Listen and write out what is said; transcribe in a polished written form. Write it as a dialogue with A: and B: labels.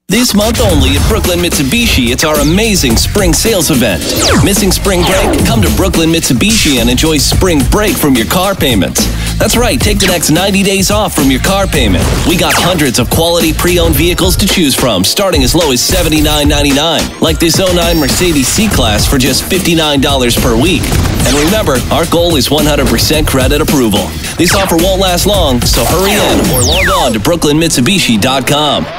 A: This month only at Brooklyn Mitsubishi, it's our amazing spring sales event. Missing spring break? Come to Brooklyn Mitsubishi and enjoy spring break from your car payments. That's right, take the next 90 days off from your car payment. We got hundreds of quality pre-owned vehicles to choose from, starting as low as $79.99. Like this '09 Mercedes C-Class for just $59 per week. And remember, our goal is 100% credit approval. This offer won't last long, so hurry in or log on to brooklynmitsubishi.com.